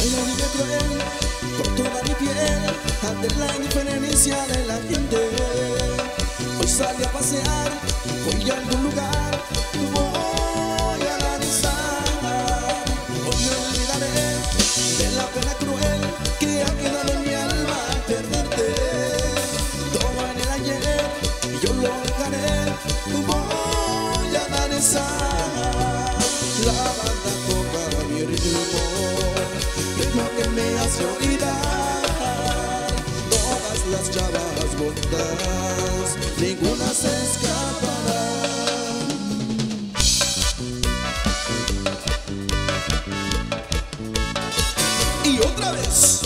la vida cruel por toda mi piel ante la indiferencia de la gente. Hoy salí a pasear, voy a algún lugar, voy a analizar. Hoy me olvidaré de la pena cruel que ha quedado en mi alma al perderte. Todo en el ayer y yo lo dejaré, voy a analizar. La banda toca mi ritmo, ritmo que me hace olvidar todas las chavas bonitas, ninguna se escapará. Y otra vez.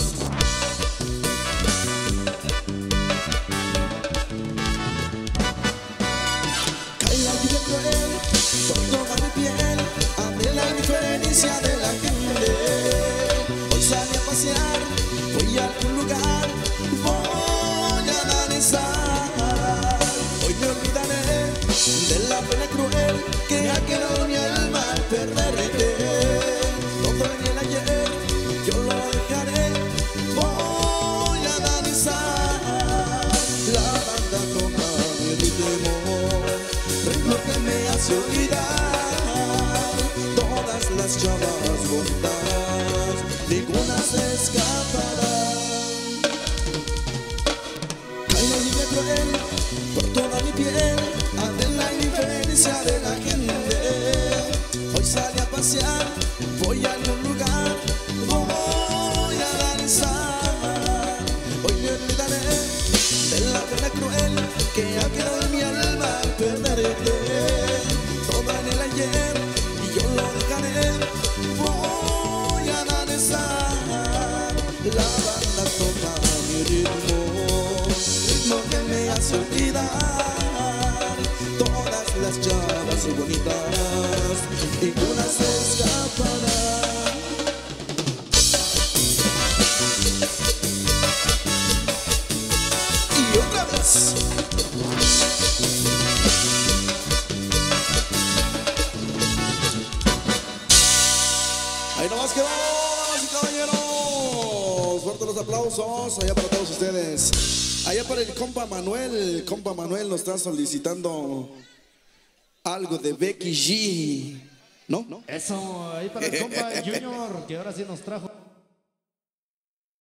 Cae la lluvia cruel por toda mi piel ante la indiferencia de la gente. Hoy salí a pasear, voy a algún lugar, voy a analizar. Hoy me olvidaré de la pena cruel que ha quedado en mi alma al perderte. Todo en el ayer yo lo dejaré, voy a analizar. La banda toca mi ritmo, ritmo que me hace olvidar todas las chavas bonitas, ninguna se escapará. Cae la lluvia cruel por toda mi piel ante la indiferencia de la gente. Hoy salí a pasear, voy a algún lugar, voy a analizar. Hoy me olvidaré de la pena cruel que ha quedado en mi alma al perderte. Todo en el ayer y yo lo dejaré, voy a analizar. La banda toca mi ritmo, ritmo que me hace olvidar todas las chavas bonitas, ninguna se escapará. Y otra vez. Ahí nomás que vamos, damas y caballeros. Fuertes los aplausos allá para todos ustedes. Allá para el compa Manuel. El compa Manuel nos está solicitando algo de Becky G. ¿No? Eso, ahí para el compa Junior, que ahora sí nos trajo.